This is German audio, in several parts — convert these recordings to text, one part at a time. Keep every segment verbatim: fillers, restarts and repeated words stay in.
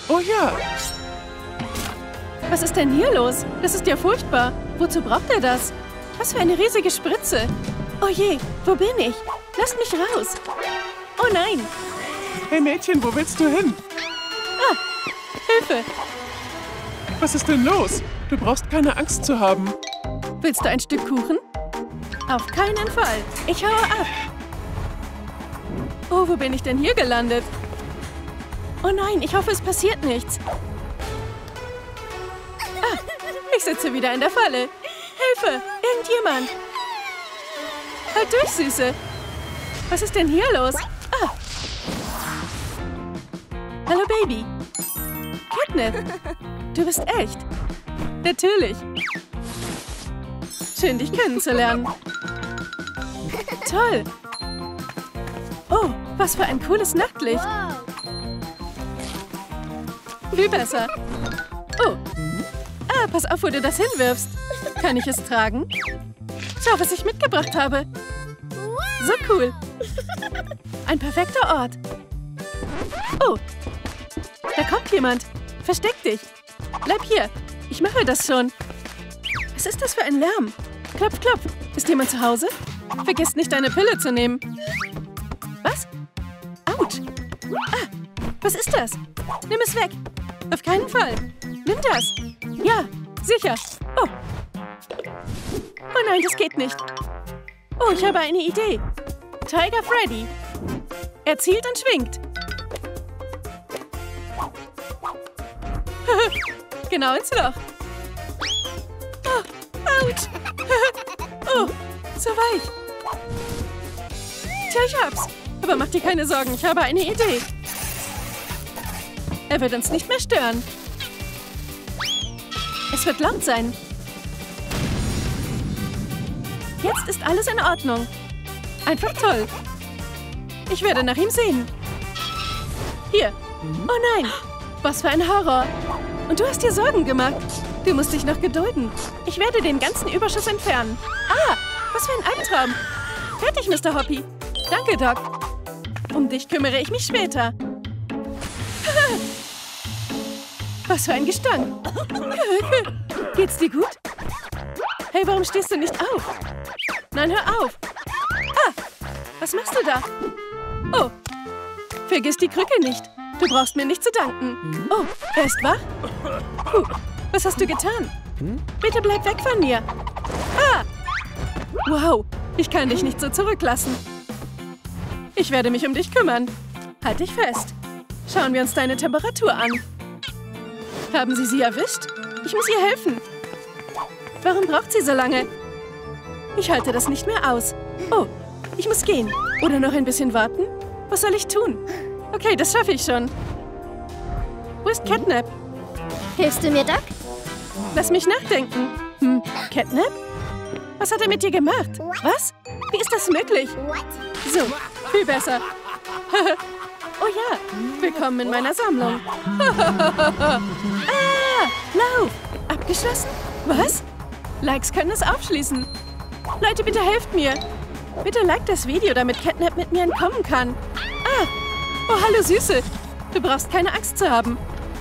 Oh ja. Was ist denn hier los? Das ist ja furchtbar. Wozu braucht er das? Was für eine riesige Spritze. Oh je, wo bin ich? Lasst mich raus. Oh nein. Hey Mädchen, wo willst du hin? Ah, Hilfe. Was ist denn los? Du brauchst keine Angst zu haben. Willst du ein Stück Kuchen? Auf keinen Fall. Ich haue ab. Oh, wo bin ich denn hier gelandet? Oh nein, ich hoffe, es passiert nichts. Ah, ich sitze wieder in der Falle. Hilfe, irgendjemand. Halt durch, Süße. Was ist denn hier los? Ah. Hallo, Baby. Catnip, du bist echt. Natürlich. Schön, dich kennenzulernen. Toll. Oh, was für ein cooles Nachtlicht. Viel besser. Oh. Ah, pass auf, wo du das hinwirfst. Kann ich es tragen? Schau, was ich mitgebracht habe. So cool. Ein perfekter Ort. Oh, da kommt jemand. Versteck dich. Bleib hier. Ich mache das schon. Was ist das für ein Lärm? Klopf, klopf. Ist jemand zu Hause? Vergiss nicht, deine Pille zu nehmen. Was? Autsch. Ah, was ist das? Nimm es weg. Auf keinen Fall. Nimm das. Ja, sicher. Oh. Oh nein, das geht nicht. Oh, ich habe eine Idee. Tiger Freddy. Er zielt und schwingt. Genau ins Loch. Oh, ouch. Oh, so weich. Tja, ich hab's. Aber mach dir keine Sorgen, ich habe eine Idee. Er wird uns nicht mehr stören. Es wird laut sein. Jetzt ist alles in Ordnung. Einfach toll. Ich werde nach ihm sehen. Hier. Oh nein. Was für ein Horror. Und du hast dir Sorgen gemacht. Du musst dich noch gedulden. Ich werde den ganzen Überschuss entfernen. Ah, was für ein Albtraum. Fertig, Mister Hoppy. Danke, Doc. Um dich kümmere ich mich später. Was für ein Gestank. Geht's dir gut? Hey, warum stehst du nicht auf? Nein, hör auf. Ah, was machst du da? Oh, vergiss die Krücke nicht. Du brauchst mir nicht zu danken. Oh, er ist wach? Puh, was hast du getan? Bitte bleib weg von mir. Ah! Wow, ich kann dich nicht so zurücklassen. Ich werde mich um dich kümmern. Halt dich fest. Schauen wir uns deine Temperatur an. Haben Sie sie erwischt? Ich muss ihr helfen. Warum braucht sie so lange? Ich halte das nicht mehr aus. Oh, ich muss gehen. Oder noch ein bisschen warten? Was soll ich tun? Okay, das schaffe ich schon. Wo ist Catnip? Hilfst du mir, Doc? Lass mich nachdenken. Hm, Catnip? Was hat er mit dir gemacht? Was? Wie ist das möglich? So, viel besser. Oh ja, willkommen in meiner Sammlung. Ah, Lauf! Abgeschlossen? Was? Likes können es aufschließen. Leute, bitte helft mir. Bitte liked das Video, damit Catnip mit mir entkommen kann. Ah! Oh, hallo Süße. Du brauchst keine Angst zu haben.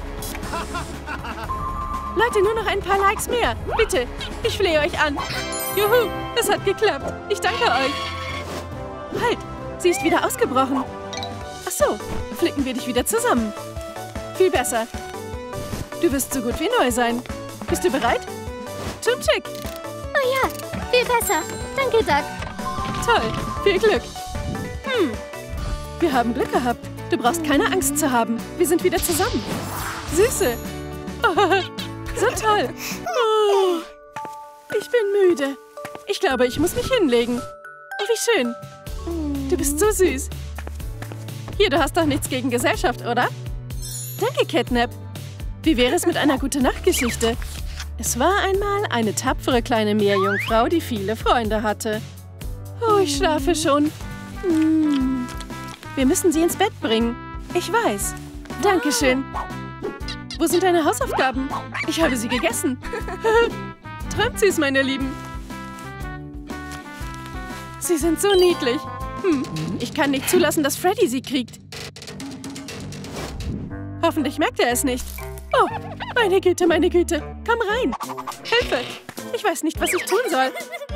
Leute, nur noch ein paar Likes mehr. Bitte, ich flehe euch an. Juhu, das hat geklappt. Ich danke euch. Halt, sie ist wieder ausgebrochen. Ach so, flicken wir dich wieder zusammen. Viel besser. Du wirst so gut wie neu sein. Bist du bereit? Schon schick. Oh ja, viel besser. Danke, Doc. Toll, viel Glück. Hm, wir haben Glück gehabt. Du brauchst keine Angst zu haben. Wir sind wieder zusammen. Süße. Oh, so toll. Oh, ich bin müde. Ich glaube, ich muss mich hinlegen. Oh, wie schön. Du bist so süß. Hier, du hast doch nichts gegen Gesellschaft, oder? Danke, Catnip. Wie wäre es mit einer Gute-Nacht-Geschichte? Es war einmal eine tapfere kleine Meerjungfrau, die viele Freunde hatte. Oh, ich schlafe schon. Hm. Wir müssen sie ins Bett bringen. Ich weiß. Dankeschön. Wo sind deine Hausaufgaben? Ich habe sie gegessen. Träumt süß, meine Lieben. Sie sind so niedlich. Hm, ich kann nicht zulassen, dass Freddy sie kriegt. Hoffentlich merkt er es nicht. Oh, meine Güte, meine Güte. Komm rein. Hilfe. Ich weiß nicht, was ich tun soll.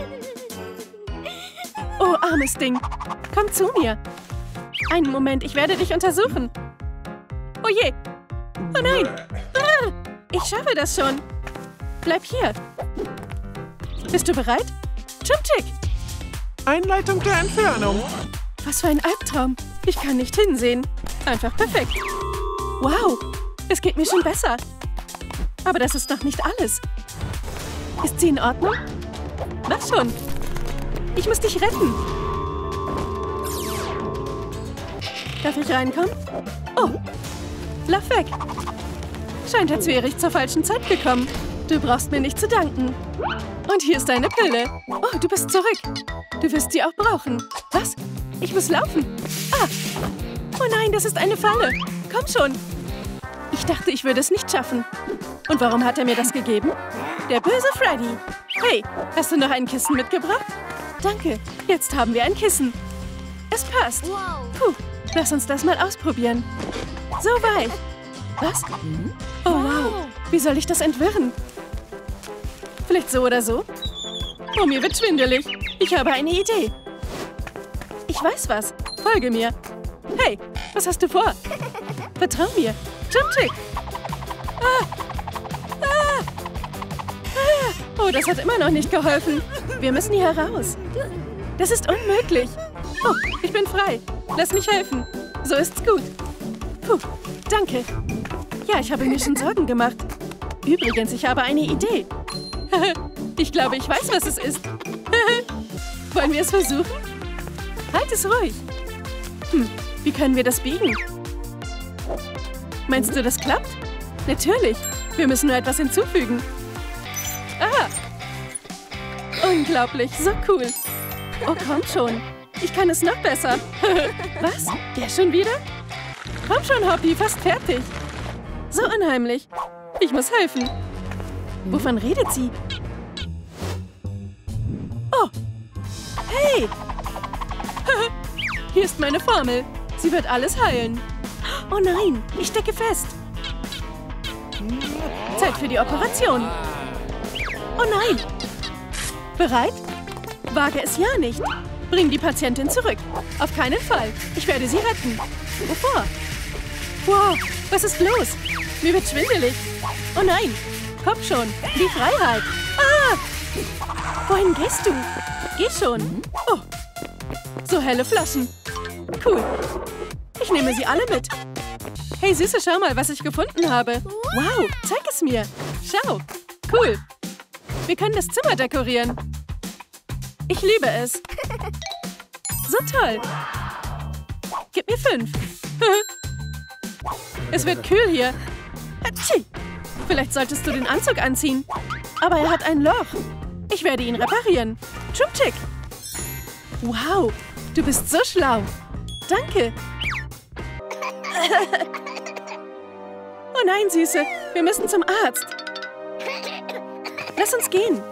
Oh, armes Ding. Komm zu mir. Einen Moment, ich werde dich untersuchen. Oh je. Oh nein. Ah, ich schaffe das schon. Bleib hier. Bist du bereit? Chum-Chick. Einleitung der Entfernung. Was für ein Albtraum. Ich kann nicht hinsehen. Einfach perfekt. Wow, es geht mir schon besser. Aber das ist noch nicht alles. Ist sie in Ordnung? Mach schon. Ich muss dich retten. Darf ich reinkommen? Oh, lauf weg. Scheint, als wäre ich zur falschen Zeit gekommen. Du brauchst mir nicht zu danken. Und hier ist deine Pille. Oh, du bist zurück. Du wirst sie auch brauchen. Was? Ich muss laufen. Ah. Oh nein, das ist eine Falle. Komm schon. Ich dachte, ich würde es nicht schaffen. Und warum hat er mir das gegeben? Der böse Freddy. Hey, hast du noch ein Kissen mitgebracht? Danke. Jetzt haben wir ein Kissen. Es passt. Puh, lass uns das mal ausprobieren. So weich. Was? Oh, wow. Wie soll ich das entwirren? Vielleicht so oder so? Oh, mir wird schwindelig. Ich habe eine Idee. Ich weiß was. Folge mir. Hey, was hast du vor? Vertrau mir. Chum-Chick. Ah. Ah. Ah. Oh, das hat immer noch nicht geholfen. Wir müssen hier raus. Das ist unmöglich. Oh, ich bin frei. Lass mich helfen. So ist's gut. Puh, danke. Ja, ich habe mir schon Sorgen gemacht. Übrigens, ich habe eine Idee. Ich glaube, ich weiß, was es ist. Wollen wir es versuchen? Halt es ruhig. Hm, wie können wir das biegen? Meinst du, das klappt? Natürlich. Wir müssen nur etwas hinzufügen. Ah! Unglaublich, so cool. Oh, komm schon. Ich kann es noch besser. Was? Der schon wieder? Komm schon, Hoppy, fast fertig. So unheimlich. Ich muss helfen. Wovon redet sie? Oh! Hey! Hier ist meine Formel. Sie wird alles heilen. Oh nein, ich stecke fest. Zeit für die Operation. Oh nein! Bereit? Wage es ja nicht. Bring die Patientin zurück. Auf keinen Fall. Ich werde sie retten. Wovor? Wow, was ist los? Mir wird schwindelig. Oh nein, komm schon. Die Freiheit. Ah! Wohin gehst du? Geh schon. Oh, so helle Flaschen. Cool. Ich nehme sie alle mit. Hey, Süße, schau mal, was ich gefunden habe. Wow, zeig es mir. Schau. Cool. Wir können das Zimmer dekorieren. Ich liebe es. So toll. Gib mir fünf. Es wird kühl hier. Hatschi. Vielleicht solltest du den Anzug anziehen. Aber er hat ein Loch. Ich werde ihn reparieren. Chum-Chick. Wow, du bist so schlau. Danke. Oh nein, Süße. Wir müssen zum Arzt. Lass uns gehen.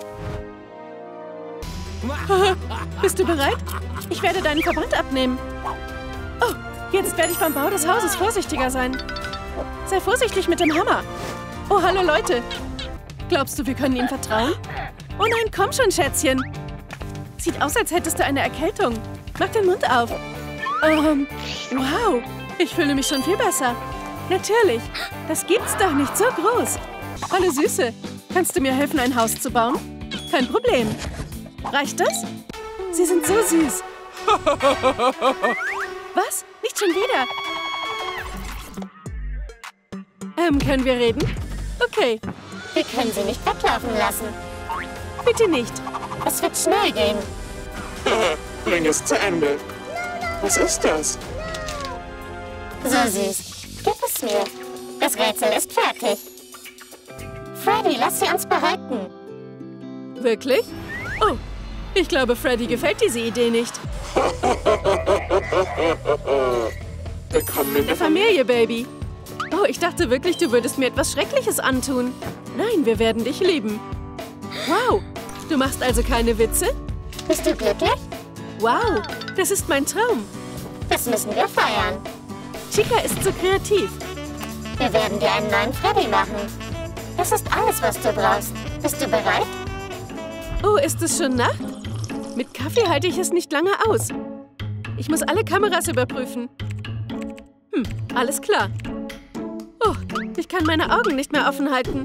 Bist du bereit? Ich werde deinen Verband abnehmen. Oh, jetzt werde ich beim Bau des Hauses vorsichtiger sein. Sei vorsichtig mit dem Hammer. Oh, hallo Leute. Glaubst du, wir können ihm vertrauen? Oh nein, komm schon, Schätzchen. Sieht aus, als hättest du eine Erkältung. Mach den Mund auf. Ähm, wow. Ich fühle mich schon viel besser. Natürlich. Das gibt's doch nicht so groß. Hallo Süße. Kannst du mir helfen, ein Haus zu bauen? Kein Problem. Reicht das? Sie sind so süß. Was? Nicht schon wieder? Ähm, können wir reden? Okay. Wir können sie nicht weglaufen lassen. Bitte nicht. Es wird schnell gehen. Bring es zu Ende. Was ist das? So süß. Gib es mir. Das Rätsel ist fertig. Freddy, lass sie uns behalten. Wirklich? Oh, ich glaube, Freddy gefällt diese Idee nicht. Willkommen in Der Familie, Baby. Oh, ich dachte wirklich, du würdest mir etwas Schreckliches antun. Nein, wir werden dich lieben. Wow, du machst also keine Witze? Bist du glücklich? Wow, das ist mein Traum. Das müssen wir feiern. Chica ist so kreativ. Wir werden dir einen neuen Freddy machen. Das ist alles, was du brauchst. Bist du bereit? Oh, ist es schon Nacht? Mit Kaffee halte ich es nicht lange aus. Ich muss alle Kameras überprüfen. Hm, alles klar. Oh, ich kann meine Augen nicht mehr offen halten.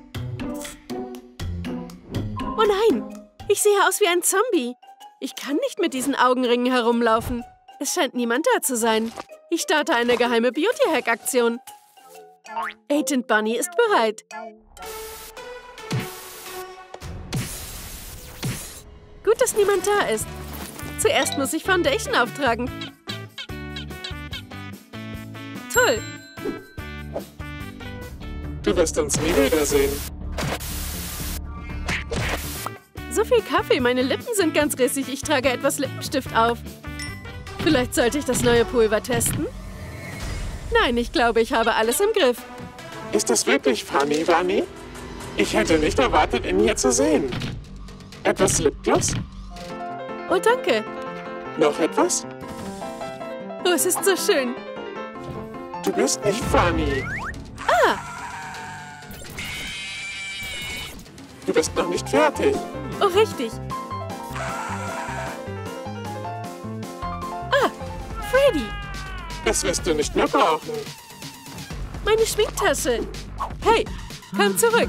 Oh nein, ich sehe aus wie ein Zombie. Ich kann nicht mit diesen Augenringen herumlaufen. Es scheint niemand da zu sein. Ich starte eine geheime Beauty-Hack-Aktion. Agent Bunny ist bereit. Gut, dass niemand da ist. Zuerst muss ich Foundation auftragen. Toll. Du wirst uns nie wiedersehen. So viel Kaffee, meine Lippen sind ganz rissig. Ich trage etwas Lippenstift auf. Vielleicht sollte ich das neue Pulver testen? Nein, ich glaube, ich habe alles im Griff. Ist das wirklich Funny, Bunny? Ich hätte nicht erwartet, ihn hier zu sehen. Etwas Lipgloss? Oh, danke. Noch etwas? Oh, es ist so schön. Du bist nicht funny. Ah! Du bist noch nicht fertig. Oh, richtig. Ah, Freddy. Das wirst du nicht mehr brauchen. Meine Schminktasche. Hey, komm zurück.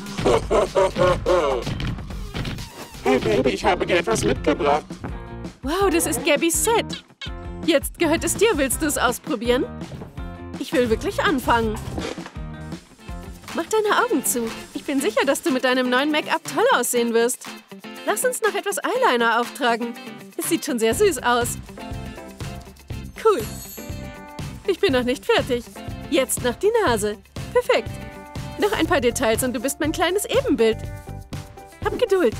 Hey Baby, ich habe dir etwas mitgebracht. Wow, das ist Gabbys Set. Jetzt gehört es dir. Willst du es ausprobieren? Ich will wirklich anfangen. Mach deine Augen zu. Ich bin sicher, dass du mit deinem neuen Make-up toll aussehen wirst. Lass uns noch etwas Eyeliner auftragen. Es sieht schon sehr süß aus. Cool. Ich bin noch nicht fertig. Jetzt noch die Nase. Perfekt. Noch ein paar Details und du bist mein kleines Ebenbild. Hab Geduld.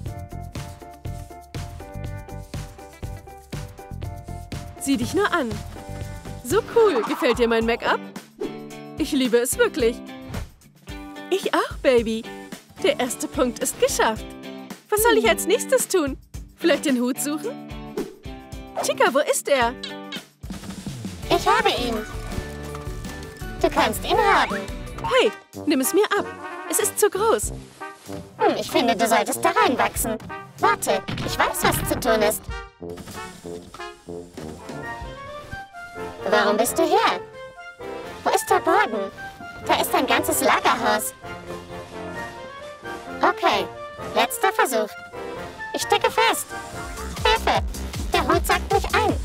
Sieh dich nur an. So cool. Gefällt dir mein Make-up? Ich liebe es wirklich. Ich auch, Baby. Der erste Punkt ist geschafft. Was soll ich als nächstes tun? Vielleicht den Hut suchen? Chica, wo ist er? Ich habe ihn. Du kannst ihn haben. Hey, nimm es mir ab. Es ist zu groß. Hm, ich finde, du solltest da reinwachsen. Warte, ich weiß, was zu tun ist. Warum bist du hier? Wo ist der Boden? Da ist ein ganzes Lagerhaus. Okay, letzter Versuch. Ich stecke fest. Hilfe, der Hut sackt mich ein.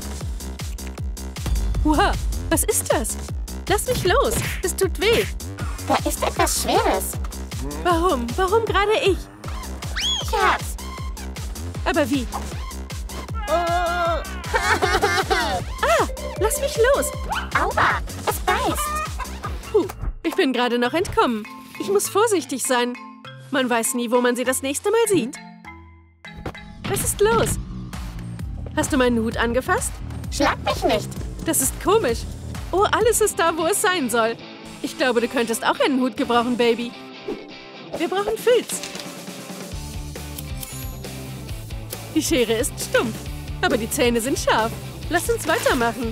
Wow, was ist das? Lass mich los. Es tut weh. Da ist etwas Schweres. Warum? Warum gerade ich? Ich hab's. Aber wie? Oh. Ah, lass mich los. Aua, es beißt. Puh, ich bin gerade noch entkommen. Ich muss vorsichtig sein. Man weiß nie, wo man sie das nächste Mal sieht. Was ist los? Hast du meinen Hut angefasst? Schlag mich nicht. Das ist komisch. Oh, alles ist da, wo es sein soll. Ich glaube, du könntest auch einen Hut gebrauchen, Baby. Wir brauchen Filz. Die Schere ist stumpf, aber die Zähne sind scharf. Lass uns weitermachen.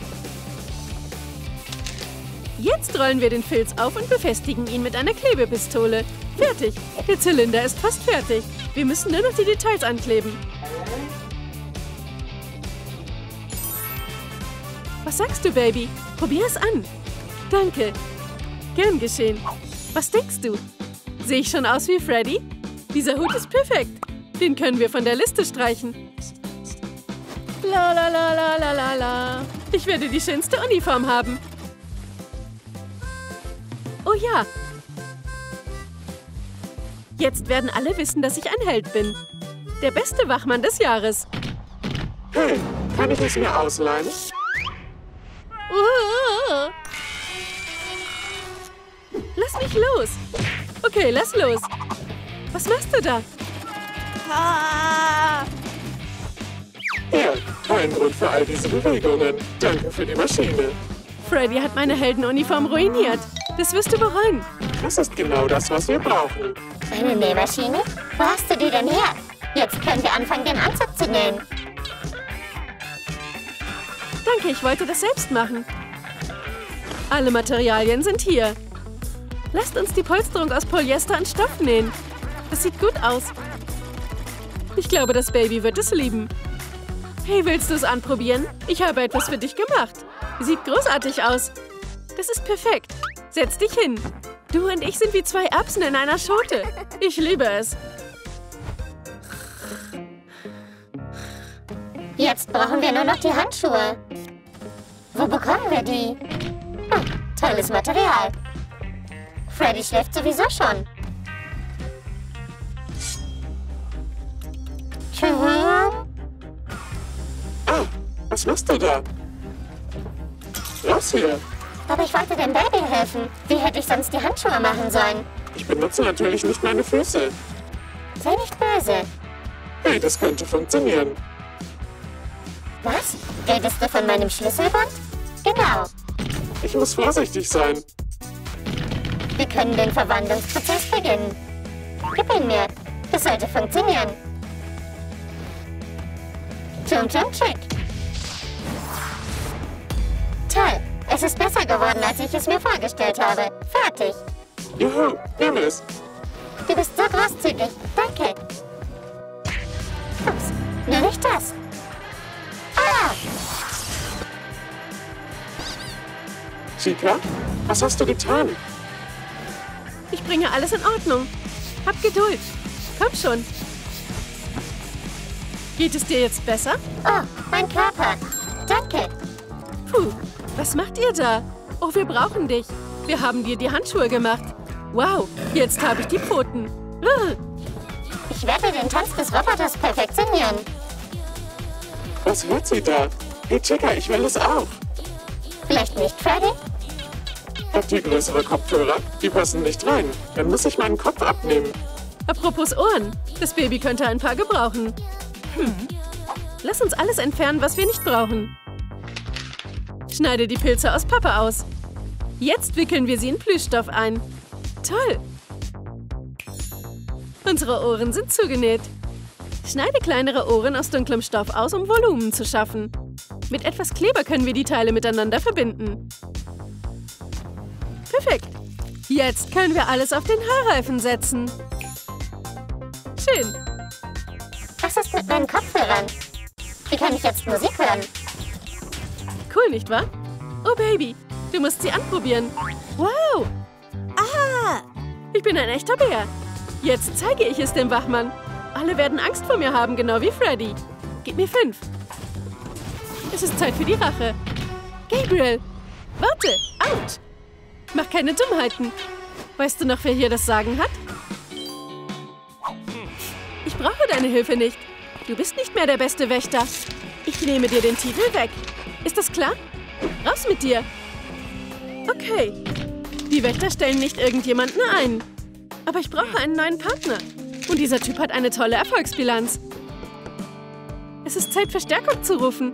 Jetzt rollen wir den Filz auf und befestigen ihn mit einer Klebepistole. Fertig. Der Zylinder ist fast fertig. Wir müssen nur noch die Details ankleben. Was sagst du, Baby? Probier es an. Danke. Gern geschehen. Was denkst du? Sehe ich schon aus wie Freddy? Dieser Hut ist perfekt. Den können wir von der Liste streichen. La la la la la la la. Ich werde die schönste Uniform haben. Oh ja. Jetzt werden alle wissen, dass ich ein Held bin. Der beste Wachmann des Jahres. Hey, kann ich es mir ausleihen? Uh. Lass mich los. Okay, lass los. Was machst du da? Ah. Ja, kein Grund für all diese Bewegungen. Danke für die Maschine. Freddy hat meine Heldenuniform ruiniert. Das wirst du bereuen. Das ist genau das, was wir brauchen. Eine Nähmaschine? Wo hast du die denn her? Jetzt können wir anfangen, den Anzug zu nähen. Danke, ich wollte das selbst machen. Alle Materialien sind hier. Lasst uns die Polsterung aus Polyester und Stoff nähen. Das sieht gut aus. Ich glaube, das Baby wird es lieben. Hey, willst du es anprobieren? Ich habe etwas für dich gemacht. Sieht großartig aus. Das ist perfekt. Setz dich hin. Du und ich sind wie zwei Erbsen in einer Schote. Ich liebe es. Jetzt brauchen wir nur noch die Handschuhe. Wo bekommen wir die? Hm, tolles Material. Freddy schläft sowieso schon. Ah, was machst du da? Raus hier. Aber ich wollte dem Baby helfen. Wie hätte ich sonst die Handschuhe machen sollen? Ich benutze natürlich nicht meine Füße. Sei nicht böse. Hey, das könnte funktionieren. Was? Redest du von meinem Schlüsselbund? Genau. Ich muss vorsichtig sein. Wir können den Verwandlungsprozess beginnen. Gib ihn mir. Das sollte funktionieren. Tschum, tschum, tschick. Toll. Es ist besser geworden, als ich es mir vorgestellt habe. Fertig. Juhu, nimm es. Du bist so großzügig. Danke. Ups, nur nicht das. Ah! Chica, was hast du getan? Ich bringe alles in Ordnung. Hab Geduld. Komm schon. Geht es dir jetzt besser? Oh, mein Körper. Danke. Puh, was macht ihr da? Oh, wir brauchen dich. Wir haben dir die Handschuhe gemacht. Wow, jetzt habe ich die Pfoten. Uh. Ich werde den Tanz des Roboters perfektionieren. Was hört sie da? Hey Chica, ich will es auch. Vielleicht nicht, Freddy? Habt ihr größere Kopfhörer? Die passen nicht rein. Dann muss ich meinen Kopf abnehmen. Apropos Ohren. Das Baby könnte ein paar gebrauchen. Hm. Lass uns alles entfernen, was wir nicht brauchen. Schneide die Pilze aus Pappe aus. Jetzt wickeln wir sie in Plüschstoff ein. Toll! Unsere Ohren sind zugenäht. Schneide kleinere Ohren aus dunklem Stoff aus, um Volumen zu schaffen. Mit etwas Kleber können wir die Teile miteinander verbinden. Perfekt. Jetzt können wir alles auf den Haarreifen setzen. Schön. Was ist mit meinen Kopfhörern? Wie kann ich jetzt Musik hören? Cool, nicht wahr? Oh, Baby, du musst sie anprobieren. Wow! Ah! Ich bin ein echter Bär. Jetzt zeige ich es dem Wachmann. Alle werden Angst vor mir haben, genau wie Freddy. Gib mir fünf. Es ist Zeit für die Rache. Gabriel! Warte! Out! Mach keine Dummheiten. Weißt du noch, wer hier das Sagen hat? Ich brauche deine Hilfe nicht. Du bist nicht mehr der beste Wächter. Ich nehme dir den Titel weg. Ist das klar? Raus mit dir. Okay. Die Wächter stellen nicht irgendjemanden ein. Aber ich brauche einen neuen Partner. Und dieser Typ hat eine tolle Erfolgsbilanz. Es ist Zeit, Verstärkung zu rufen.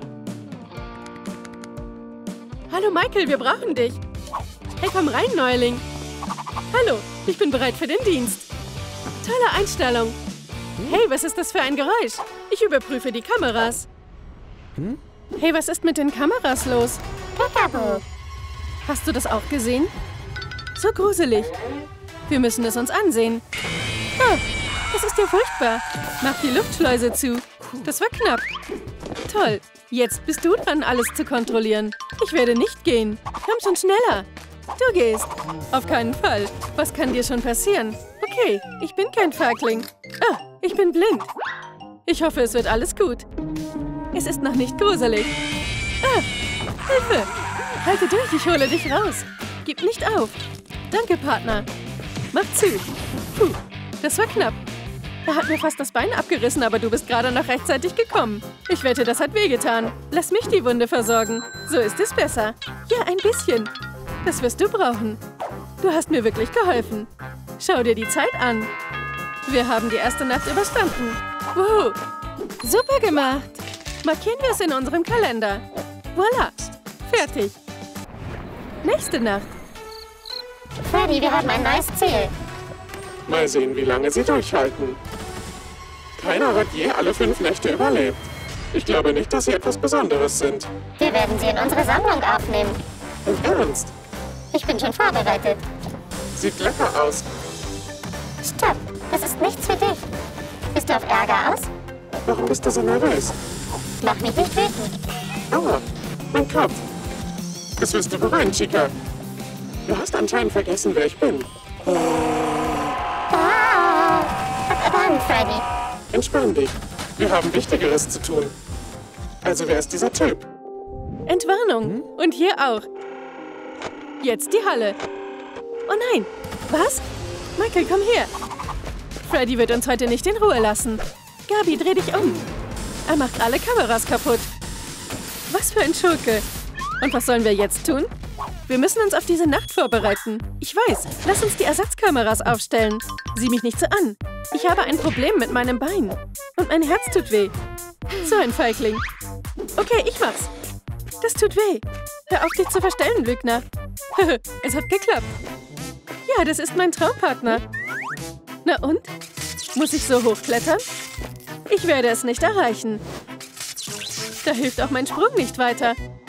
Hallo Michael, wir brauchen dich. Hey, komm rein, Neuling. Hallo, ich bin bereit für den Dienst. Tolle Einstellung. Hey, was ist das für ein Geräusch? Ich überprüfe die Kameras. Hey, was ist mit den Kameras los? Peekaboo. Hast du das auch gesehen? So gruselig. Wir müssen es uns ansehen. Oh, das ist ja furchtbar. Mach die Luftschleuse zu. Das war knapp. Toll. Jetzt bist du dran, alles zu kontrollieren. Ich werde nicht gehen. Komm schon schneller. Du gehst. Auf keinen Fall. Was kann dir schon passieren? Okay, ich bin kein Feigling. Ah, ich bin blind. Ich hoffe, es wird alles gut. Es ist noch nicht gruselig. Ah, Hilfe! Halte durch, ich hole dich raus. Gib nicht auf. Danke, Partner. Mach zu. Puh, das war knapp. Er hat mir fast das Bein abgerissen, aber du bist gerade noch rechtzeitig gekommen. Ich wette, das hat wehgetan. Lass mich die Wunde versorgen. So ist es besser. Ja, ein bisschen. Das wirst du brauchen. Du hast mir wirklich geholfen. Schau dir die Zeit an. Wir haben die erste Nacht überstanden. Wow. Super gemacht. Markieren wir es in unserem Kalender. Voilà. Fertig. Nächste Nacht. Freddy, wir haben ein neues Ziel. Mal sehen, wie lange sie durchhalten. Keiner hat je alle fünf Nächte überlebt. Ich glaube nicht, dass sie etwas Besonderes sind. Wir werden sie in unsere Sammlung aufnehmen. Im Ernst? Ich bin schon vorbereitet. Sieht lecker aus. Stopp, das ist nichts für dich. Bist du auf Ärger aus? Warum bist du so nervös? Mach mich nicht wütend. Aua, mein Kopf. Das wirst du bereuen, Chica. Du hast anscheinend vergessen, wer ich bin. Ah, dann, Freddy. Entspann dich. Wir haben Wichtigeres zu tun. Also, wer ist dieser Typ? Entwarnung. Und hier auch. Jetzt die Halle. Oh nein. Was? Michael, komm her. Freddy wird uns heute nicht in Ruhe lassen. Gabi, dreh dich um. Er macht alle Kameras kaputt. Was für ein Schurke. Und was sollen wir jetzt tun? Wir müssen uns auf diese Nacht vorbereiten. Ich weiß. Lass uns die Ersatzkameras aufstellen. Sieh mich nicht so an. Ich habe ein Problem mit meinem Bein. Und mein Herz tut weh. So ein Feigling. Okay, ich mach's. Das tut weh. Hör auf, dich zu verstellen, Lügner. Es hat geklappt. Ja, das ist mein Traumpartner. Na und? Muss ich so hochklettern? Ich werde es nicht erreichen. Da hilft auch mein Sprung nicht weiter.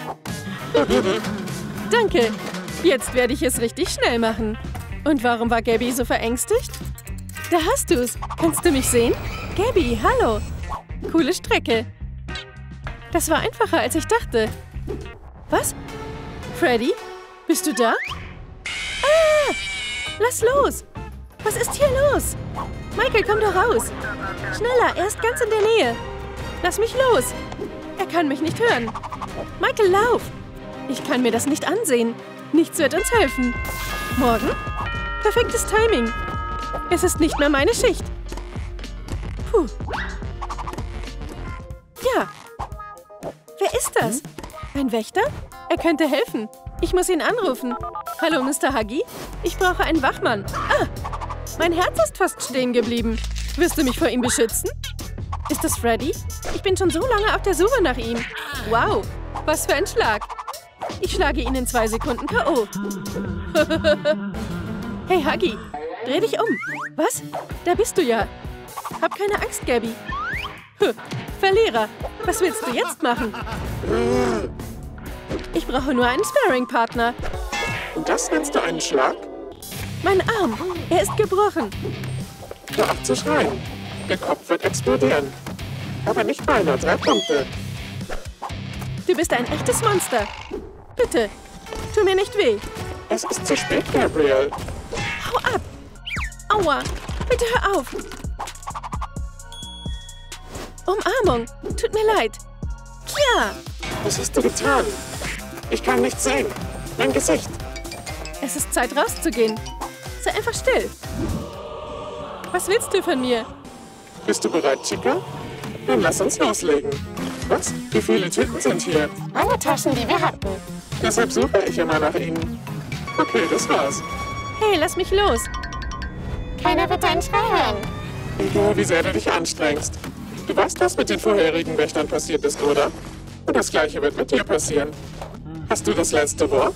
Danke. Jetzt werde ich es richtig schnell machen. Und warum war Gabi so verängstigt? Da hast du's. Kannst du mich sehen? Gabi, hallo. Coole Strecke. Das war einfacher, als ich dachte. Was? Freddy? Bist du da? Ah! Lass los! Was ist hier los? Michael, komm doch raus! Schneller, er ist ganz in der Nähe. Lass mich los! Er kann mich nicht hören. Michael, lauf! Ich kann mir das nicht ansehen. Nichts wird uns helfen. Morgen? Perfektes Timing. Es ist nicht mehr meine Schicht. Puh. Ja. Wer ist das? Ein Wächter? Er könnte helfen. Ich muss ihn anrufen. Hallo, Mister Huggy? Ich brauche einen Wachmann. Ah, mein Herz ist fast stehen geblieben. Wirst du mich vor ihm beschützen? Ist das Freddy? Ich bin schon so lange auf der Suche nach ihm. Wow, was für ein Schlag. Ich schlage ihn in zwei Sekunden K O Hey, Huggy, dreh dich um. Was? Da bist du ja. Hab keine Angst, Gabi. Huh, Verlierer. Was willst du jetzt machen? Ich brauche nur einen Sparring-Partner. Und das nennst du einen Schlag? Mein Arm. Er ist gebrochen. Hör auf zu schreien. Der Kopf wird explodieren. Aber nicht meiner. Drei Punkte. Du bist ein echtes Monster. Bitte, tu mir nicht weh. Es ist zu spät, Gabriel. Hau ab. Aua. Bitte hör auf. Umarmung. Tut mir leid. Tja. Was hast du getan? Ich kann nichts sehen. Mein Gesicht. Es ist Zeit, rauszugehen. Sei einfach still. Was willst du von mir? Bist du bereit, Chica? Dann lass uns loslegen. Was? Wie viele Typen sind hier? Alle Taschen, die wir hatten. Deshalb suche ich immer nach ihnen. Okay, das war's. Hey, lass mich los. Keiner wird deinen Schrei hören. Egal, wie sehr du dich anstrengst. Du weißt, was mit den vorherigen Wächtern passiert ist, oder? Und das Gleiche wird mit dir passieren. Hast du das letzte Wort?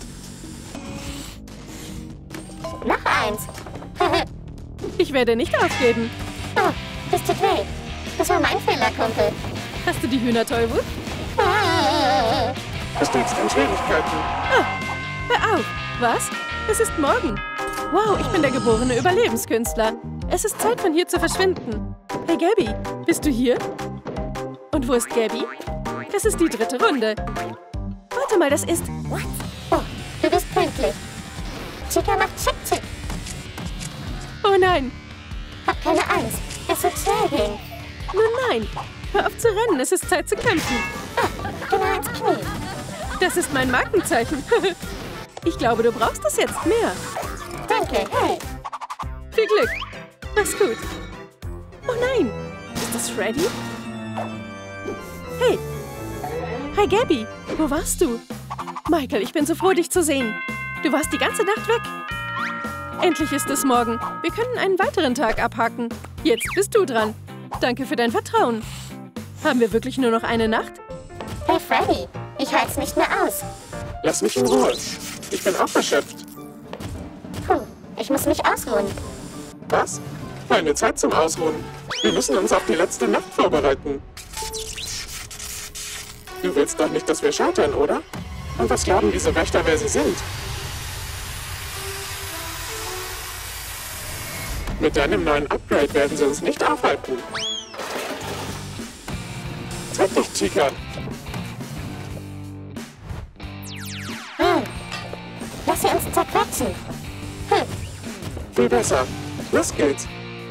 Noch eins. Ich werde nicht aufgeben. Oh, das tut weh. Das war mein Fehler, Kumpel. Hast du die Hühnertollwut? Ah. Du steckst in Schwierigkeiten. Ah, hör auf. Was? Es ist morgen. Wow, ich bin der geborene Überlebenskünstler. Es ist Zeit, von hier zu verschwinden. Hey, Gabi, bist du hier? Und wo ist Gabi? Das ist die dritte Runde. Warte mal, das ist... What? Oh, du bist pünktlich. Chica macht Chick-Chick. Oh nein. Hab keine Angst. Es wird schnell gehen. Nun nein. Hör auf zu rennen, es ist Zeit zu kämpfen. Ah, genau ins Knie. Das ist mein Markenzeichen. Ich glaube, du brauchst es jetzt mehr. Danke, hey. Viel Glück. Mach's gut. Oh nein. Ist das Freddy? Hey. Hi, Gabi. Wo warst du? Michael, ich bin so froh, dich zu sehen. Du warst die ganze Nacht weg. Endlich ist es morgen. Wir können einen weiteren Tag abhaken. Jetzt bist du dran. Danke für dein Vertrauen. Haben wir wirklich nur noch eine Nacht? Hey, Freddy. Ich halt's nicht mehr aus. Lass mich in Ruhe. Ich bin auch erschöpft. Puh, ich muss mich ausruhen. Was? Keine Zeit zum Ausruhen. Wir müssen uns auf die letzte Nacht vorbereiten. Du willst doch nicht, dass wir scheitern, oder? Und was glauben diese Wächter, wer sie sind? Mit deinem neuen Upgrade werden sie uns nicht aufhalten. Zeig dich, Chica. Hm. Lass sie uns zerquetschen. Hm. Viel besser. Los geht's.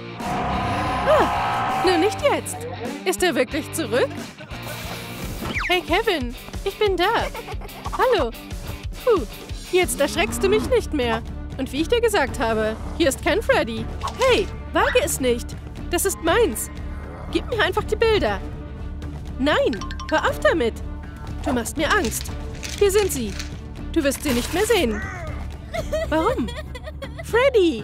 Ah, nur nicht jetzt. Ist er wirklich zurück? Hey Kevin, ich bin da. Hallo. Puh, jetzt erschreckst du mich nicht mehr. Und wie ich dir gesagt habe, hier ist kein Freddy. Hey, wage es nicht. Das ist meins. Gib mir einfach die Bilder. Nein, hör auf damit. Du machst mir Angst. Hier sind sie. Du wirst sie nicht mehr sehen. Warum? Freddy!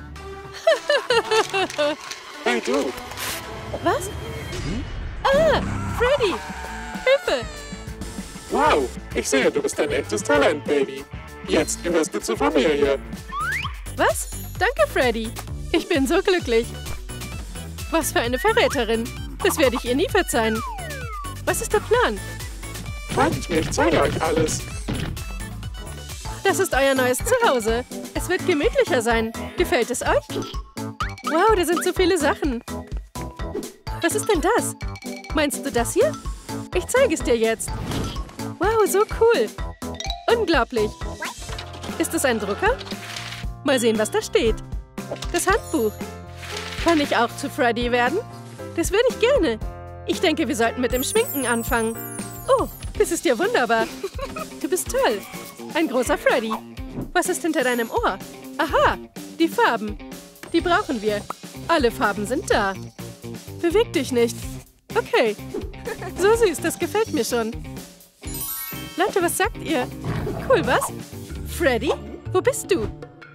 Hey, du. Was? Ah, Freddy! Hilfe! Wow, ich sehe, du bist ein echtes Talent, Baby. Jetzt gehörst du zur Familie. Was? Danke, Freddy. Ich bin so glücklich. Was für eine Verräterin. Das werde ich ihr nie verzeihen. Was ist der Plan? Folgt mir, ich zeige euch alles. Das ist euer neues Zuhause. Es wird gemütlicher sein. Gefällt es euch? Wow, da sind so viele Sachen. Was ist denn das? Meinst du das hier? Ich zeige es dir jetzt. Wow, so cool. Unglaublich. Ist es ein Drucker? Mal sehen, was da steht. Das Handbuch. Kann ich auch zu Freddy werden? Das würde ich gerne. Ich denke, wir sollten mit dem Schminken anfangen. Oh, das ist ja wunderbar. Du bist toll. Ein großer Freddy. Was ist hinter deinem Ohr? Aha, die Farben. Die brauchen wir. Alle Farben sind da. Beweg dich nicht. Okay. So süß, das gefällt mir schon. Leute, was sagt ihr? Cool, was? Freddy? Wo bist du?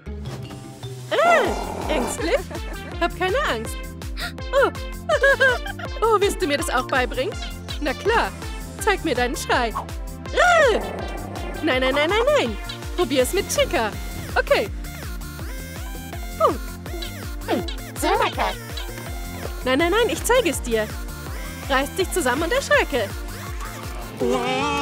Ah, ängstlich? Hab keine Angst. Oh. Oh, willst du mir das auch beibringen? Na klar. Zeig mir deinen Schrei. Ah! Nein, nein, nein, nein, nein. Probier es mit Chica. Okay. Hm. Hm. So lecker. Nein, nein, nein, ich zeige es dir. Reiß dich zusammen und erschrecke. Oh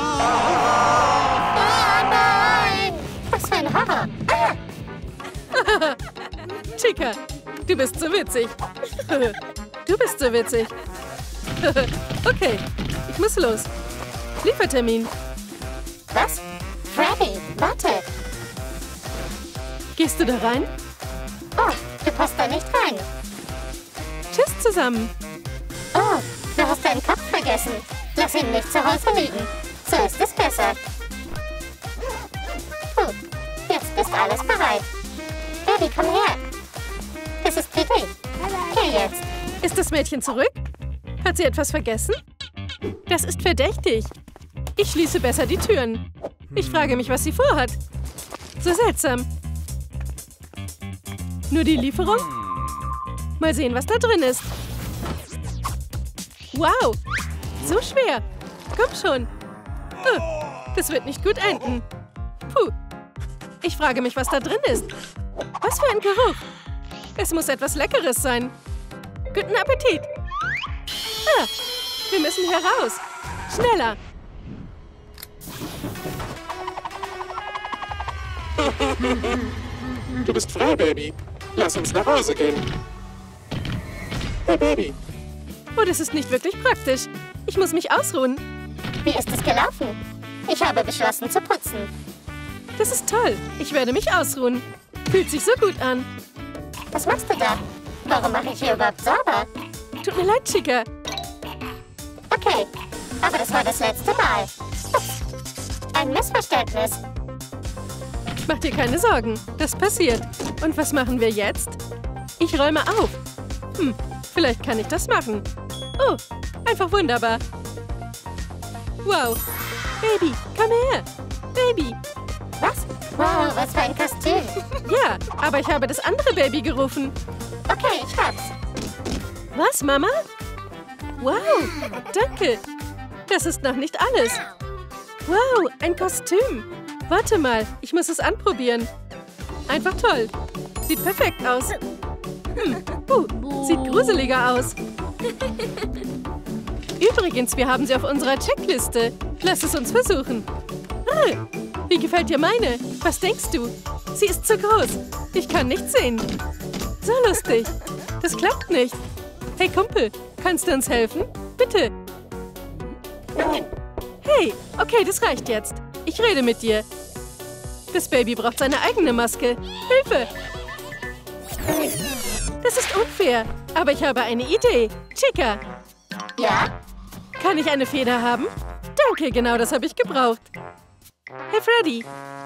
nein! Was für ein Horror. Ah! Chica, du bist so witzig. Du bist so witzig. Okay, ich muss los. Liefertermin. Was? Freddy, warte. Gehst du da rein? Oh, du passt da nicht rein. Tschüss zusammen. Oh, du hast deinen Kopf vergessen. Lass ihn nicht zu Hause liegen. So ist es besser. Gut, jetzt ist alles bereit. Baby, komm her. Das ist für dich. Geh jetzt. Ist das Mädchen zurück? Hat sie etwas vergessen? Das ist verdächtig. Ich schließe besser die Türen. Ich frage mich, was sie vorhat. So seltsam. Nur die Lieferung? Mal sehen, was da drin ist. Wow, so schwer. Komm schon. Oh, das wird nicht gut enden. Puh. Ich frage mich, was da drin ist. Was für ein Geruch. Es muss etwas Leckeres sein. Guten Appetit. Ah, wir müssen hier raus. Schneller. Du bist frei, Baby. Lass uns nach Hause gehen. Hey, Baby. Oh, das ist nicht wirklich praktisch. Ich muss mich ausruhen. Wie ist es gelaufen? Ich habe beschlossen zu putzen. Das ist toll. Ich werde mich ausruhen. Fühlt sich so gut an. Was machst du da? Warum mache ich hier überhaupt sauber? Tut mir leid, Chica. Okay, aber das war das letzte Mal. Ups. Ein Missverständnis. Mach dir keine Sorgen. Das passiert. Und was machen wir jetzt? Ich räume auf. Hm, vielleicht kann ich das machen. Oh, einfach wunderbar. Wow. Baby, komm her. Baby. Was? Wow, was für ein Kostüm. Ja, aber ich habe das andere Baby gerufen. Okay, ich hab's. Was, Mama? Wow, danke. Das ist noch nicht alles. Wow, ein Kostüm. Warte mal, ich muss es anprobieren. Einfach toll. Sieht perfekt aus. Hm, uh, sieht gruseliger aus. Übrigens, wir haben sie auf unserer Checkliste. Lass es uns versuchen. Ah, Wie gefällt dir meine? Was denkst du? Sie ist zu groß. Ich kann nichts sehen. So lustig. Das klappt nicht. Hey Kumpel, kannst du uns helfen? Bitte. Hey, okay, das reicht jetzt. Ich rede mit dir. Das Baby braucht seine eigene Maske. Hilfe! Das ist unfair, aber ich habe eine Idee. Chica, Ja? kann ich eine Feder haben? Danke, genau das habe ich gebraucht. Hey Freddy,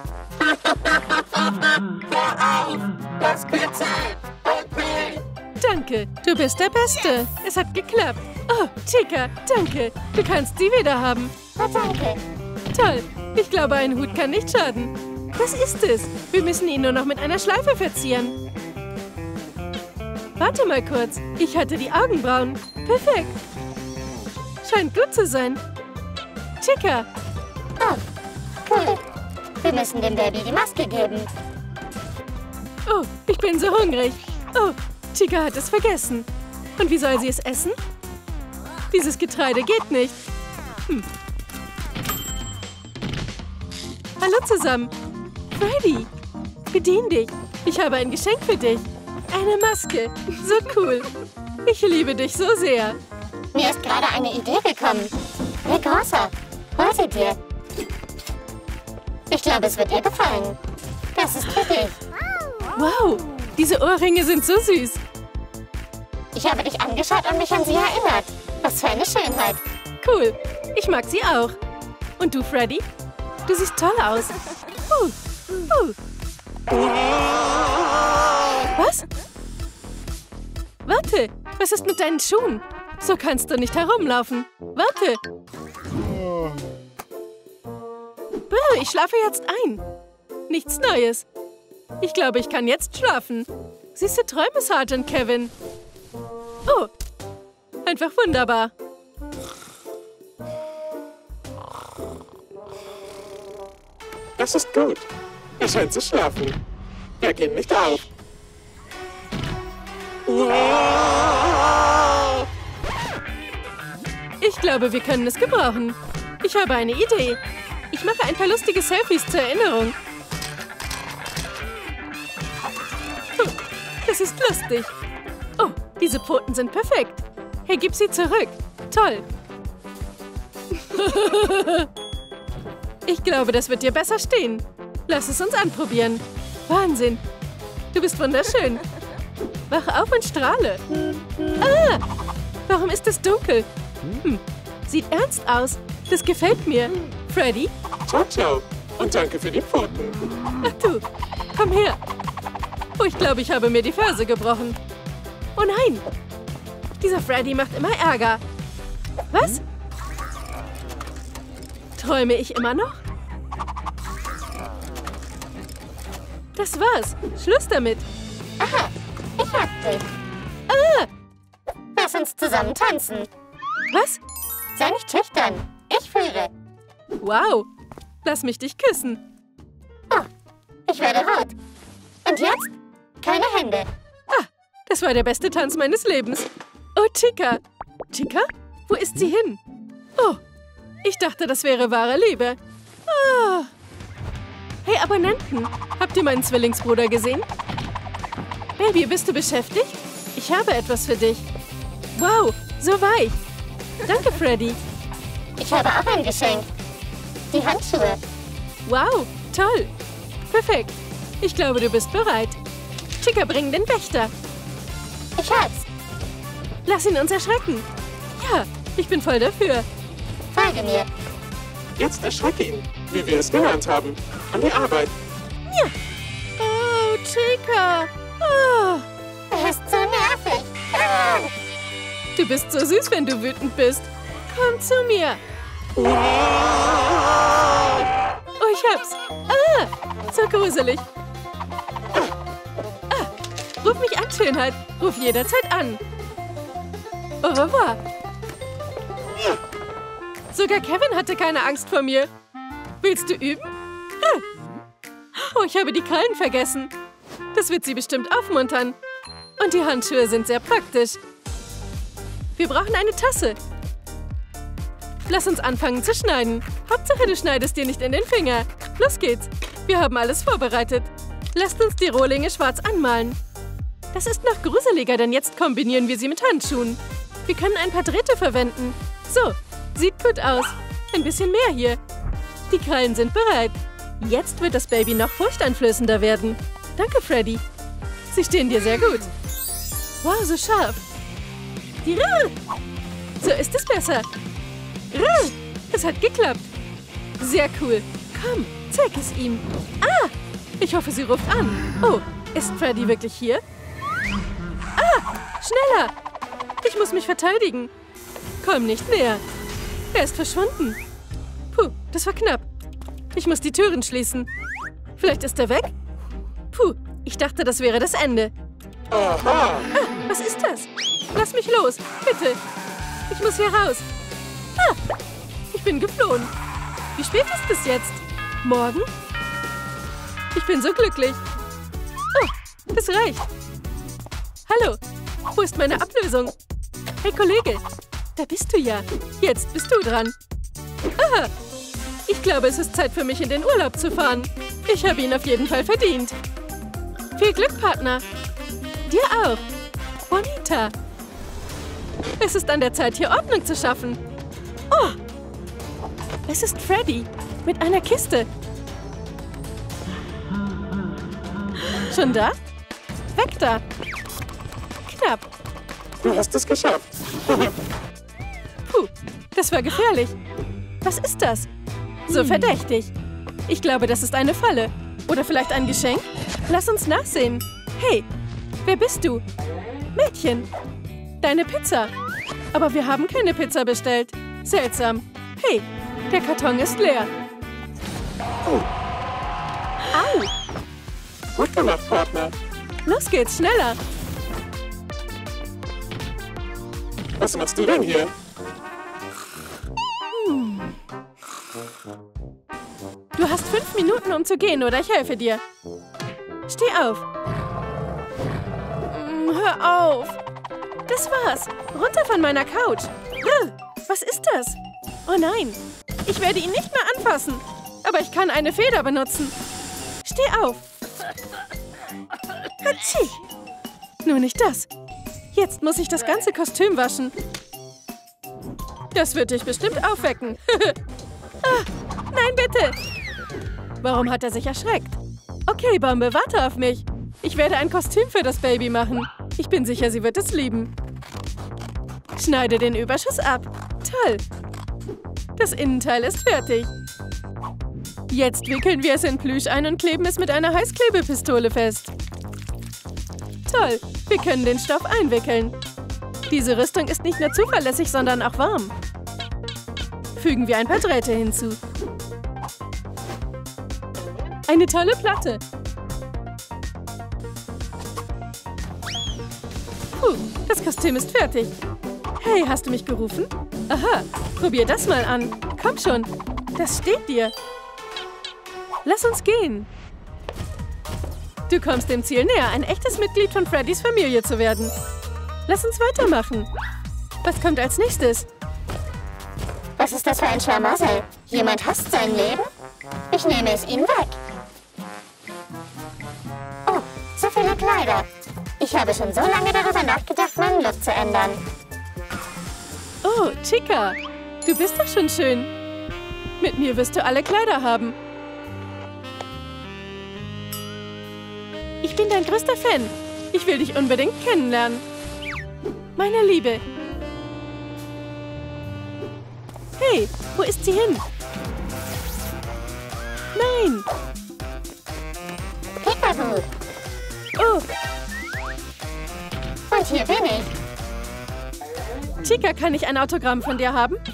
Das kann sein. Okay. danke. Du bist der Beste. Es hat geklappt. Oh, Chica, danke. Du kannst sie wieder haben. Oh, danke. Toll. Ich glaube, ein Hut kann nicht schaden. Das ist es. Wir müssen ihn nur noch mit einer Schleife verzieren. Warte mal kurz. Ich hatte die Augenbrauen. Perfekt. Scheint gut zu sein. Chica, Oh, cool. Wir müssen dem Baby die Maske geben. oh, ich bin so hungrig. Oh, Chica hat es vergessen. Und wie soll sie es essen? Dieses Getreide geht nicht. Hm. Hallo zusammen. Freddy, bedien dich. Ich habe ein Geschenk für dich. Eine Maske. So cool. Ich liebe dich so sehr. Mir ist gerade eine Idee gekommen. Hey, Großer, hol sie dir. Ich glaube, es wird ihr gefallen. Das ist für dich. Wow, diese Ohrringe sind so süß. Ich habe dich angeschaut und mich an sie erinnert. Was für eine Schönheit. Cool. Ich mag sie auch. Und du, Freddy? Du siehst toll aus. Uh, uh. Was? Warte, was ist mit deinen Schuhen? So kannst du nicht herumlaufen. Warte. Bäh, ich schlafe jetzt ein. Nichts Neues. Ich glaube, ich kann jetzt schlafen. Süße Träume, Sergeant Kevin. Oh, einfach wunderbar. Das ist gut. Er scheint zu schlafen. Wir gehen nicht auf. Wow! Ich glaube, wir können es gebrauchen. Ich habe eine Idee. Ich mache ein paar lustige Selfies zur Erinnerung. Hm, das ist lustig. Oh, diese Pfoten sind perfekt. Hey, gib sie zurück. Toll. Ich glaube, das wird dir besser stehen. Lass es uns anprobieren. Wahnsinn. Du bist wunderschön. Wach auf und strahle. Ah! Warum ist es dunkel? Hm, sieht ernst aus. Das gefällt mir. Freddy? Ciao, ciao. Und danke für die Pfoten. Ach du, komm her. Oh, ich glaube, ich habe mir die Ferse gebrochen. Oh nein. Dieser Freddy macht immer Ärger. Was? Träume ich immer noch? Das war's. Schluss damit. Aha, ich hab dich. Ah! Lass uns zusammen tanzen. Was? Sei nicht schüchtern. Ich führe. Wow. Lass mich dich küssen. Oh, ich werde rot. Und jetzt? Keine Hände. Ah, das war der beste Tanz meines Lebens. Oh, Chica. Chica? Wo ist sie hin? Oh, ich dachte, das wäre wahre Liebe. Ah. Hey, Abonnenten. Habt ihr meinen Zwillingsbruder gesehen? Baby, bist du beschäftigt? Ich habe etwas für dich. Wow, so weich. Danke, Freddy. Ich habe auch ein Geschenk. Die Handschuhe. Wow, toll. Perfekt. Ich glaube, du bist bereit. Chica, bring den Wächter. Ich hab's. Lass ihn uns erschrecken. Ja, ich bin voll dafür. Folge mir. Jetzt erschrecke ihn, wie wir es gelernt haben. An die Arbeit. Ja. Oh, Chica. Oh, Er ist so nervig. Ah. du bist so süß, wenn du wütend bist. Komm zu mir. Oh, ich hab's. Ah, so gruselig. Ah, ruf mich an, Schönheit. Ruf jederzeit an. Au revoir. Sogar Kevin hatte keine Angst vor mir. Willst du üben? Ah. Oh, ich habe die Krallen vergessen. Das wird sie bestimmt aufmuntern. Und die Handschuhe sind sehr praktisch. Wir brauchen eine Tasse. Lass uns anfangen zu schneiden. Hauptsache, du schneidest dir nicht in den Finger. Los geht's. Wir haben alles vorbereitet. Lasst uns die Rohlinge schwarz anmalen. Das ist noch gruseliger, denn jetzt kombinieren wir sie mit Handschuhen. Wir können ein paar Drähte verwenden. So, sieht gut aus. Ein bisschen mehr hier. Die Krallen sind bereit. Jetzt wird das Baby noch furchteinflößender werden. Danke, Freddy. Sie stehen dir sehr gut. Wow, so scharf. Die Rrr. So ist es besser. Rrr. Es hat geklappt. Sehr cool. Komm, zeig es ihm. Ah, ich hoffe, sie ruft an. Oh, ist Freddy wirklich hier? Ah, schneller. Ich muss mich verteidigen. Komm nicht näher. Er ist verschwunden. Puh, das war knapp. Ich muss die Türen schließen. Vielleicht ist er weg? Puh, ich dachte, das wäre das Ende. Aha. Ah, was ist das? Lass mich los, bitte. Ich muss hier raus. Ah, ich bin geflohen. Wie spät ist es jetzt? Morgen? Ich bin so glücklich. Oh, das reicht. Hallo, wo ist meine Ablösung? Hey, Kollege, da bist du ja. Jetzt bist du dran. Aha, ich glaube, es ist Zeit für mich, in den Urlaub zu fahren. Ich habe ihn auf jeden Fall verdient. Viel Glück, Partner. Dir auch. Bonita. Es ist an der Zeit, hier Ordnung zu schaffen. Oh, es ist Freddy mit einer Kiste. Schon da? Weg da. Knapp. Du hast es geschafft. Puh, das war gefährlich. Was ist das? So verdächtig. Ich glaube, das ist eine Falle. Oder vielleicht ein Geschenk? Lass uns nachsehen. Hey, wer bist du? Mädchen. Deine Pizza. Aber wir haben keine Pizza bestellt. Seltsam. Hey, der Karton ist leer. Oh. Au. Gut gemacht, Partner. Los geht's, schneller. Was machst du denn hier? Hm. Du hast fünf Minuten, um zu gehen, oder ich helfe dir. Steh auf. Hm, hör auf. Das war's. Runter von meiner Couch. Was ist das? Oh nein. Ich werde ihn nicht mehr anfassen. Aber ich kann eine Feder benutzen. Steh auf. Hatschi. Nur nicht das. Jetzt muss ich das ganze Kostüm waschen. Das wird dich bestimmt aufwecken. Ah, nein, bitte. Warum hat er sich erschreckt? Okay, Bombe, warte auf mich. Ich werde ein Kostüm für das Baby machen. Ich bin sicher, sie wird es lieben. Schneide den Überschuss ab. Toll. Das Innenteil ist fertig. Jetzt wickeln wir es in Plüsch ein und kleben es mit einer Heißklebepistole fest. Toll, wir können den Stoff einwickeln. Diese Rüstung ist nicht nur zuverlässig, sondern auch warm. Fügen wir ein paar Drähte hinzu. Eine tolle Platte. Puh, das Kostüm ist fertig. Hey, hast du mich gerufen? Aha, probier das mal an. Komm schon, das steht dir. Lass uns gehen. Du kommst dem Ziel näher, ein echtes Mitglied von Freddys Familie zu werden. Lass uns weitermachen. Was kommt als nächstes? Was ist das für ein Schlamassel? Jemand hasst sein Leben? Ich nehme es ihm weg. Oh, so viele Kleider. Ich habe schon so lange darüber nachgedacht, meinen Look zu ändern. Oh, Chica, du bist doch schon schön. Mit mir wirst du alle Kleider haben. Ich bin dein größter Fan. Ich will dich unbedingt kennenlernen. Meine Liebe. Hey, wo ist sie hin? Nein. Peekaboo. Oh, Und hier bin ich. Chica, kann ich ein Autogramm von dir haben?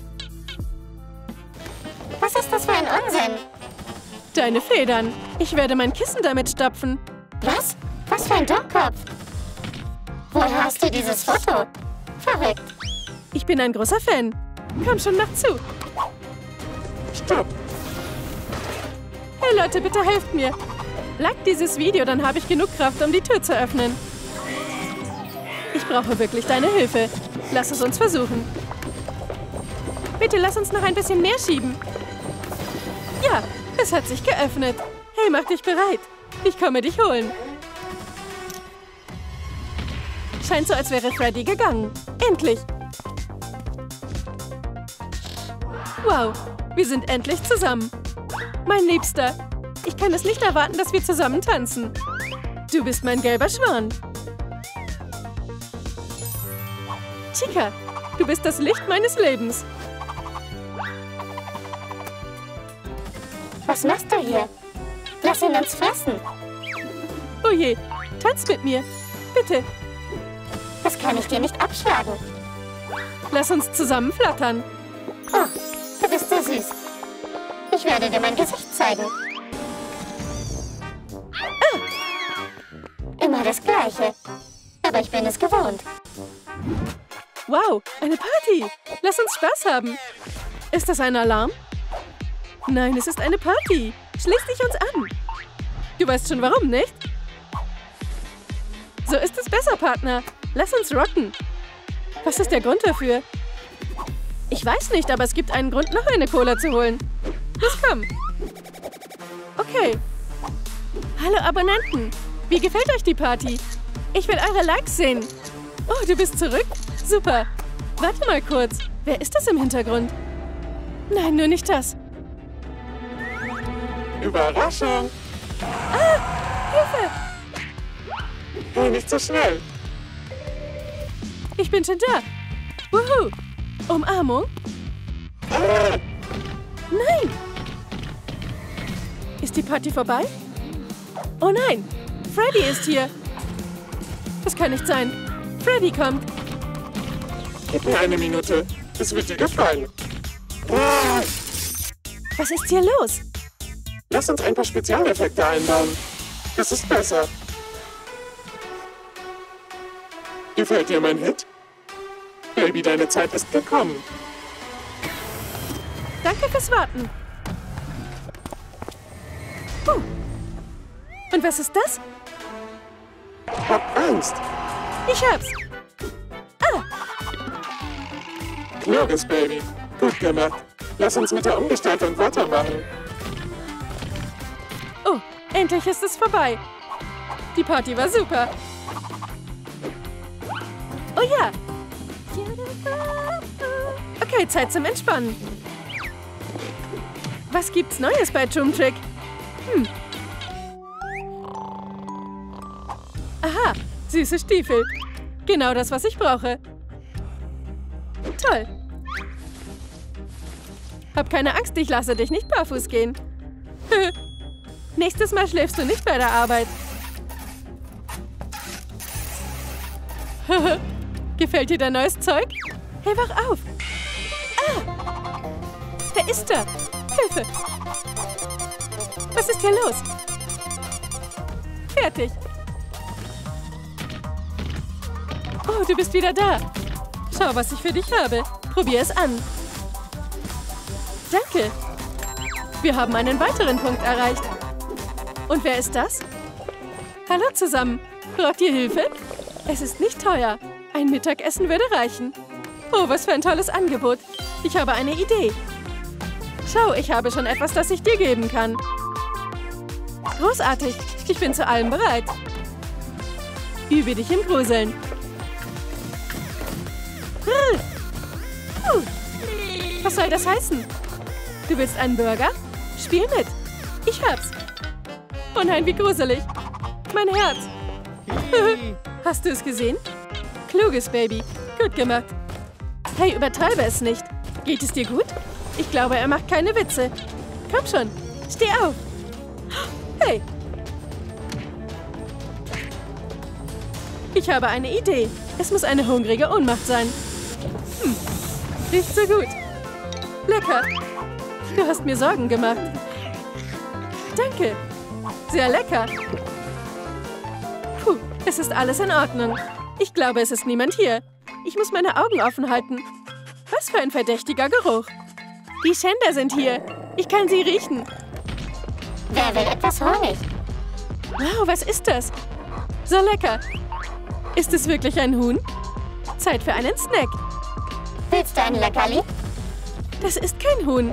Was ist das für ein Unsinn? Deine Federn. Ich werde mein Kissen damit stopfen. Was? Was für ein Dummkopf. Woher hast du dieses Foto? Verrückt. Ich bin ein großer Fan. Komm schon, mach zu. Stopp. Hey Leute, bitte helft mir. Liked dieses Video, dann habe ich genug Kraft, um die Tür zu öffnen. Ich brauche wirklich deine Hilfe. Lass es uns versuchen. Bitte lass uns noch ein bisschen mehr schieben. Ja, es hat sich geöffnet. Hey, mach dich bereit. Ich komme dich holen. Scheint so, als wäre Freddy gegangen. Endlich. Wow, wir sind endlich zusammen. Mein Liebster, ich kann es nicht erwarten, dass wir zusammen tanzen. Du bist mein gelber Schwan. Chica, du bist das Licht meines Lebens. Was machst du hier? Lass ihn uns fressen. Oh je, tanz mit mir. Bitte. Das kann ich dir nicht abschlagen. Lass uns zusammen flattern. Oh, du bist so süß. Ich werde dir mein Gesicht zeigen. Ah. Immer das Gleiche. Aber ich bin es gewohnt. Wow, eine Party. Lass uns Spaß haben. Ist das ein Alarm? Nein, es ist eine Party. Schließ dich uns an. Du weißt schon warum, nicht? So ist es besser, Partner. Lass uns rocken. Was ist der Grund dafür? Ich weiß nicht, aber es gibt einen Grund, noch eine Cola zu holen. Los, komm. Okay. Hallo Abonnenten. Wie gefällt euch die Party? Ich will eure Likes sehen. Oh, du bist zurück? Super. Warte mal kurz. Wer ist das im Hintergrund? Nein, nur nicht das. Überraschung. Ah, Hilfe. Hey, nicht so schnell. Ich bin schon da. Wuhu. Umarmung? Ah. Nein. Ist die Party vorbei? Oh nein. Freddy ist hier. Das kann nicht sein. Freddy kommt. Gib mir eine Minute. Es wird dir gefallen. Ah. Was ist hier los? Lass uns ein paar Spezialeffekte einbauen. Das ist besser. Gefällt dir mein Hit? Baby, deine Zeit ist gekommen. Danke fürs Warten. Puh. Und was ist das? Hab Angst. Ich hab's. Ah. Kluges Baby. Gut gemacht. Lass uns mit der Umgestaltung weitermachen. Oh, endlich ist es vorbei. Die Party war super. Oh ja. Okay, Zeit zum Entspannen. Was gibt's Neues bei Toon Trick? Hm. Aha, süße Stiefel. Genau das, was ich brauche. Toll. Hab keine Angst, ich lasse dich nicht barfuß gehen. Nächstes Mal schläfst du nicht bei der Arbeit. Gefällt dir dein neues Zeug? Hey, wach auf! Ah! Wer ist da? Hilfe! Was ist hier los? Fertig! Oh, du bist wieder da. Schau, was ich für dich habe. Probier es an. Danke. Wir haben einen weiteren Punkt erreicht. Und wer ist das? Hallo zusammen. Braucht ihr Hilfe? Es ist nicht teuer. Ein Mittagessen würde reichen. Oh, was für ein tolles Angebot. Ich habe eine Idee. Schau, ich habe schon etwas, das ich dir geben kann. Großartig. Ich bin zu allem bereit. Übe dich im Gruseln. Was soll das heißen? Du willst einen Burger? Spiel mit. Ich hab's. Oh nein, wie gruselig. Mein Herz. Hast du es gesehen? Kluges Baby. Gut gemacht. Hey, übertreibe es nicht. Geht es dir gut? Ich glaube, er macht keine Witze. Komm schon. Steh auf. Hey. Ich habe eine Idee. Es muss eine hungrige Ohnmacht sein. Hm. Riecht so gut. Lecker. Du hast mir Sorgen gemacht. Danke. Sehr lecker. Puh, es ist alles in Ordnung. Ich glaube, es ist niemand hier. Ich muss meine Augen offen halten. Was für ein verdächtiger Geruch. Die Schänder sind hier. Ich kann sie riechen. Wer will etwas Honig? Wow, was ist das? So lecker. Ist es wirklich ein Huhn? Zeit für einen Snack. Willst du ein Leckerli? Das ist kein Huhn.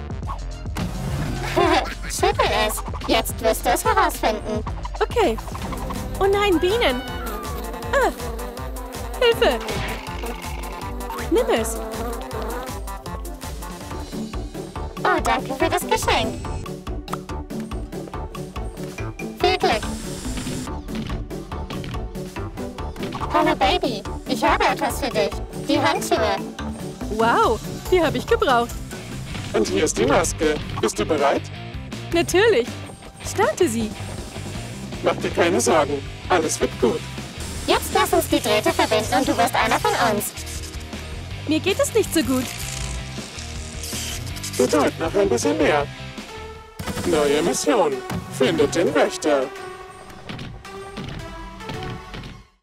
Schüttel es. Jetzt wirst du es herausfinden. Okay. Oh nein, Bienen. Ah. Hilfe. Nimm es. Oh, danke für das Geschenk. Viel Glück. Hallo Baby, ich habe etwas für dich. Die Handschuhe. Wow, die habe ich gebraucht. Und hier ist die Maske. Bist du bereit? Natürlich. Starte sie. Mach dir keine Sorgen. Alles wird gut. Jetzt lass uns die Drähte verbinden und du wirst einer von uns. Mir geht es nicht so gut. Geduld noch ein bisschen mehr. Neue Mission. Findet den Wächter.